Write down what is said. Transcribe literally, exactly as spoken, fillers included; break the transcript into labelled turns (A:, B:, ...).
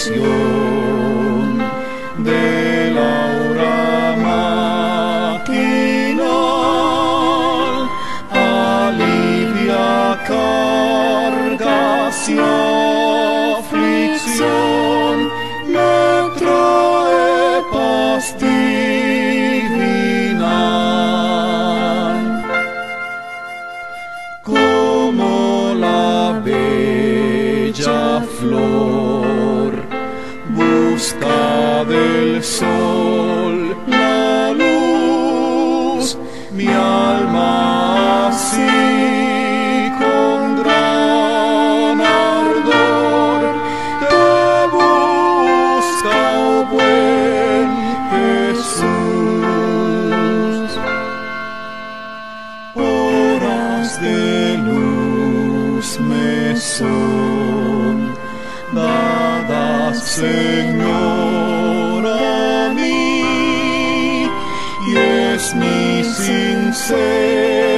A: aflicción de la hora matinal, alivia cargas y aflicción, me trae paz divina. Como la bella flor busca del sol la luz, mi alma así con gran ardor te busca, oh buen Jesús. Horas de luz me son dadas, Señor, a mí, y es mi sincera